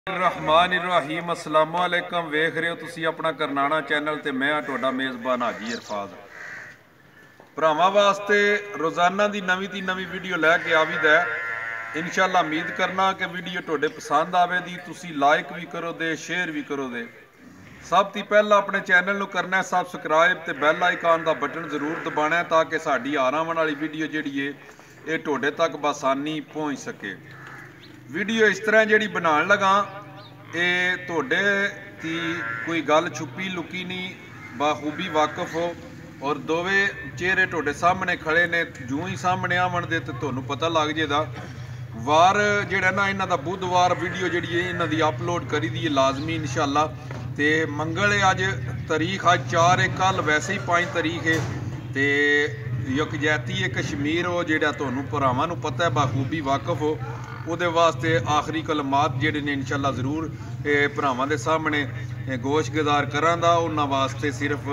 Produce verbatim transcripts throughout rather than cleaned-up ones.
रहमान रहीम अस्सलाम वालेकुम वेख रहे हो तुसी अपना करनाना चैनल ते मैं तुहाडा मेज़बान हाजी अरफाज भरावां वास्ते रोज़ाना दी नवीं ती नवीं वीडियो लैके आवीदा है। इंशाअल्लाह उम्मीद करना कि वीडियो तुहाडे पसंद आवेगी, तुसी लाइक भी करो दे शेयर भी करो दे। सब तो पहला अपने चैनल नूं करना है सबसक्राइब ते बैल आइकन दा बटन जरूर दबाना है ताकि साडी आने वाली वीडियो जिहड़ी है ये तुहाडे तक बसानी पहुँच सके। वीडियो इस तरह जी बनाने लगा ये थोड़े की कोई गल छुपी लुकी नहीं, बाखूबी वाकफ हो और दोवे चेहरे थोड़े सामने खड़े ने। जूं ही सामने आवन दे तो तुहानूं पता लग जाएगा। वार जिहड़ा ना इन्हां दा बुधवार वीडियो जिहड़ी है इन्हां दी अपलोड करी दी है लाजमी इंशाअल्लाह। तो मंगल है अज तारीख अज चार है, कल वैसे ही पाँच तारीख है। तो यकजैती है कश्मीर हो जिहड़ा तुहानूं भरावां नूं पता है बाखूबी वाकफ हो ਉਹਦੇ वास्ते आखिरी कलमात ਜਿਹੜੇ ਨੇ इंशाअल्लाह ਜ਼ਰੂਰ ਭਰਾਵਾਂ ਦੇ ਸਾਹਮਣੇ ਗੋਸ਼ਗਜ਼ਾਰ ਕਰਾਂਗਾ। ਉਹਨਾਂ ਵਾਸਤੇ ਸਿਰਫ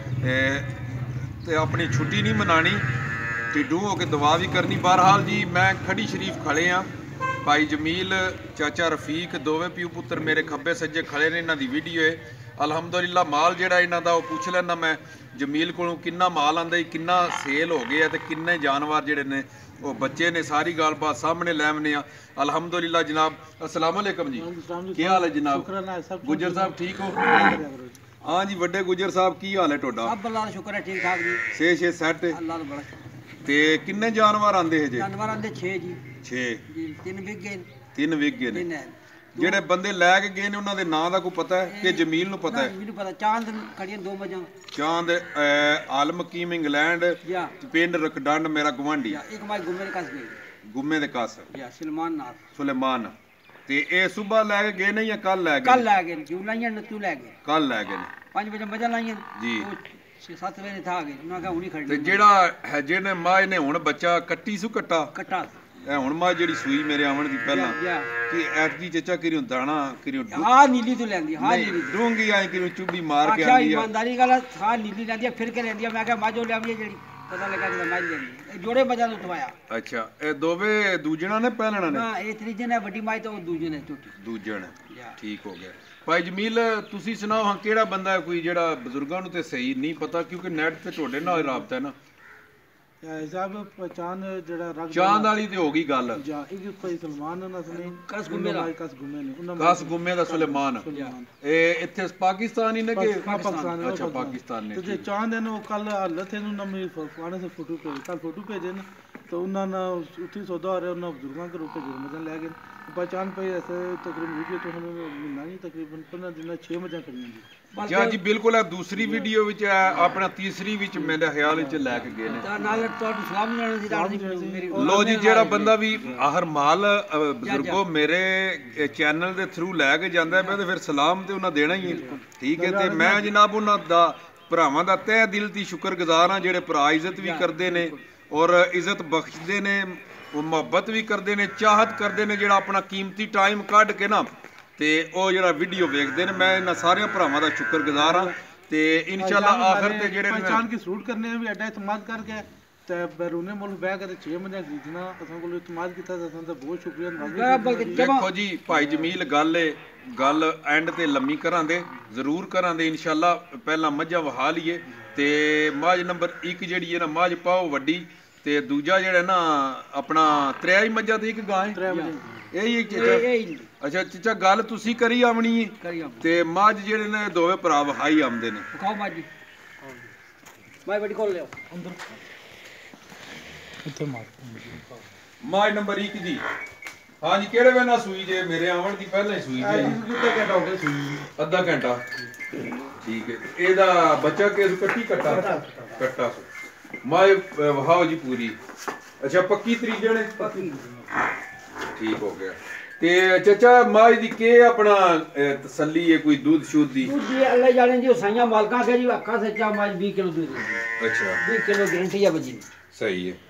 ਤੇ ਆਪਣੀ ਛੁੱਟੀ ਨਹੀਂ ਮਨਾਣੀ, ਢਿੱਡੂ ਹੋ ਕੇ ਦੁਆ ਵੀ ਕਰਨੀ। ਬਹਰਹਾਲ ਜੀ ਮੈਂ ਖੜੀ ਸ਼ਰੀਫ ਖੜੇ ਆ, ਭਾਈ ਜਮੀਲ ਚਾਚਾ ਰਫੀਕ ਦੋਵੇਂ ਪਿਓ ਪੁੱਤਰ ਮੇਰੇ ਖੱਬੇ ਸੱਜੇ ਖੜੇ ਨੇ। ਇਹਨਾਂ ਦੀ ਵੀਡੀਓ ਹੈ अलहमदुलिल्लाह। माल ਜਿਹੜਾ ਇਹਨਾਂ ਦਾ ਉਹ ਪੁੱਛ ਲੈਣਾ ਮੈਂ ਜਮੀਲ ਕੋਲੋਂ ਕਿੰਨਾ ਮਾਲ ਆਂਦਾ, ਕਿੰਨਾ ਸੇਲ ਹੋ ਗਿਆ ਤੇ ਕਿੰਨੇ ਜਾਨਵਰ ਜਿਹੜੇ ਨੇ ਉਹ ਬੱਚੇ ने। सारी गलबात सामने लैमने अलहमदुलिल्लाह। जनाब अस्सलाम वालेकुम जी, क्या हाल है जनाब? गुजर साहब ठीक हो? हाँ जी वड्डे गुजर साहब की हाल है तुहाडा? सब अल्लाह दा शुक्र है ठीक ठाक जी। छे छे सैट अल्लाह दा बड़ा। ते किन्ने जानवर आंदे है जी? जानवर आंदे छे जी। छे जी तीन विगे तीन विगे ने। ਜਿਹੜੇ ਬੰਦੇ ਲੈ ਕੇ ਗਏ ਨੇ ਉਹਨਾਂ ਦੇ ਨਾਂ ਦਾ ਕੋਈ ਪਤਾ ਹੈ ਕਿ ਜਮੀਲ ਨੂੰ ਪਤਾ ਹੈ? ਮੈਨੂੰ ਪਤਾ ਚਾਂਦ ਖੜੀਆਂ ਦੋ ਮਜਾਂ। ਚਾਂਦ ਆਲਮ ਹਕੀਮ ਇੰਗਲੈਂਡ ਪਿੰਡ ਰਕਡੰਡ ਮੇਰਾ ਗਵਾਂਢੀ। ਇੱਕ ਮਾਈ ਗੁੰਮੇ ਦੇ ਕਸ ਗਈ, ਗੁੰਮੇ ਦੇ ਕਸ ਯਾ ਸੁਲੇਮਾਨ ਨਾਲ ਸੁਲੇਮਾਨ। ਤੇ ਇਹ ਸਵੇਰ ਲੈ ਕੇ ਗਏ ਨੇ ਜਾਂ ਕੱਲ ਲੈ ਗਏ? ਕੱਲ ਲੈ ਗਏ। ਕਿਉਂ ਲਾਈਆਂ ਨਤੂ ਲੈ ਗਏ? ਕੱਲ ਲੈ ਗਏ ਨੇ। ਪੰਜ ਵਜੇ ਮਜਾਂ ਲਾਈਆਂ ਜੀ। ਛੇ ਸੱਤ ਵਜੇ ਥਾ ਗਏ, ਉਹਨਾਂ ਕਹਾ ਹੁਣੀ ਖੜਨੀ। ਤੇ ਜਿਹੜਾ ਹੈ ਜਿਹਨੇ ਮਾਂ ਨੇ ਹੁਣ ਬੱਚਾ ਕੱਟੀ ਸੂ ਕੱਟਾ ਕੱਟਾ ਇਹ ਹੁਣ ਮਾਂ ਜਿਹੜੀ ਸੂਈ ਮੇਰੇ ਆਵਣ ਦੀ ਪਹਿਲਾਂ ਕਿ ਐਤਕੀ ਚਚਾ ਕਿਰਿਓ ਦਾਣਾ ਕਿਰਿਓ ਹਾਂ ਨੀਲੀ ਤੋਂ ਲੈਂਦੀ। ਹਾਂ ਨੀਲੀ ਡੂੰਗੀ ਆਈ ਕਿਰਿਓ ਚੁੱਭੀ ਮਾਰ ਕੇ ਆਂਦੀ ਆ। ਇਮਾਨਦਾਰੀ ਗੱਲ ਹਾਂ ਨੀਲੀ ਲੈਂਦੀ ਫਿਰ ਕੇ ਲੈਂਦੀ। ਮੈਂ ਕਿਹਾ ਮਾਜੋ ਲਿਆਵੀ ਜਿਹੜੀ ਪਤਾ ਲੱਗਾ ਕਿ ਮਾਜ ਲੈਂਦੀ। ਇਹ ਜੋੜੇ ਮਜਾਂ ਤੋਂ ਤਵਾਇਆ। ਅੱਛਾ ਇਹ ਦੋਵੇਂ ਦੂਜਣਾ ਨੇ ਪਹਿਲਣਾ ਨੇ? ਹਾਂ ਇਹ ਤੀਜੇ ਨੇ ਵੱਡੀ ਮਾਈ ਤੋਂ ਦੂਜੇ ਨੇ ਛੋਟੀ ਦੂਜਣ। ਠੀਕ ਹੋ ਗਿਆ। ਭਾਈ ਜਮੀਲ ਤੁਸੀਂ ਸੁਣਾਓ ਹਾਂ ਕਿਹੜਾ ਬੰਦਾ ਕੋਈ ਜਿਹੜਾ ਬਜ਼ੁਰਗਾਂ ਨੂੰ ਤੇ ਸਹੀ ਨਹੀਂ ਪਤਾ ਕਿਉਂਕਿ ਨੈਟ ਤੇ ਤੁਹਾਡੇ ਨਾਲ ਰਾਬਤਾ ਹੈ ਨਾ साहब पहचान जड़ा रख चांद वाली ते होगी गल जा एक भाई सलमान ना सुने कस गुम्मे दा कस गुम्मे ने उन्ना कस गुम्मे दा सुलेमान ए इथे पाकिस्तानी ने के पाकिस्तान? अच्छा पाकिस्तान ने। तो जे चांद है ना कल हालत है ना मैं फाने से फोटो पे कल फोटो भेजे ना तो उन्ना ना उठी सौदा हो रहा उन्ना बुजुर्गों के रूप में मजन ले गए। पहचान पे ऐसे तकरीबन वीडियो तो हमें मिलना नहीं तकरीबन पंद्रह दिन छह मजा करियां जी। जी जी बिल्कुल है। दूसरी वीडियो विच अपना तीसरी विच मेरे ख्याल विच लेके गए ने। नाल तोड़ सलाम लेने दी दाल मेरी लो जी जेड़ा बंदा भी आहर माल बुजुर्गो मेरे चैनल दे थ्रू लेके जांदा है ते फिर सलाम ते उन्हां देना ही है। ठीक है ते मैं जनाब उन्हां दा भरावां दा तहे दिल दी शुक्रगुजार हां जेड़े भरा इज्जत भी करदे ने और इज्जत बख्शदे ने, मुहब्बत भी करदे ने, चाहत करदे ने। जेड़ा अपना कीमती टाइम कढ के ना ते ओ जेड़ा वीडियो वेखदे ने मैं इन्हां सारे भरावां दा शुक्रगुजार हां। ते इंशाअल्लाह आखिर ते जेड़े पहचान की सूट करने भी अड्डा इतमाद करके ते बैरूने मुल्क बैग के छे मजा खरीदना असां कोल इतमाद कीता ते असां दा बहुत शुक्रिया। देखो जी भाई जमील गल है गल एंड ते लम्मी करां दे जरूर करां दे इंशाअल्लाह। पहला मझां वहा लीए ते मझ नंबर एक जेड़ी है ना मझ पाओ वड्डी ते दूजा जेड़ा ना अपना त्रै ही मझां ते एक गाय यही चीज़। अच्छा चचा गल तुसी करी आवनी है ते मझ जेड़े ने दोवे भरा वहाई आमदे ने। खाओ मझ मैं बड़ी खोल लियो अंदर इथे मार मझ नंबर एक जी। हाँ जी केड़े वेना सूई जे मेरे आवन दी पहले सूई जे कितना घंटा हो गया सुई अद्धा घंटा। ठीक है एदा बच्चा के कट्टी कट्टा कट्टा मझ वहाओ जी पूरी। अच्छा पक्की तरीजे ने पक्की ठीक हो गया। ते चाचा माई दी के अपना तसल्ली है कोई दूध शुद्ध दी? दूध दी अल्लाह जाने जी साइयां मालका के जी अक्का से चा माई बीस किलो दूध। अच्छा बीस किलो गारंटी है बजी। सही है।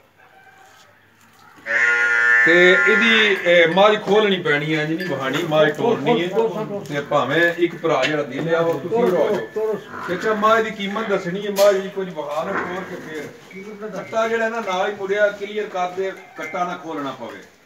ते इदी माज खोलनी पैनी है जी नहीं बहानी माज तोड़नी है ते भावें एक भरा जेड़ा दे लिया वो तुसी रो जाओ। चाचा माज दी कीमत दसनी है माज जी कुछ बहाल खोल के फिर कट्टा जेड़ा ना नाल ही मुड़िया क्लियर कर दे कट्टा ना खोलना पवे।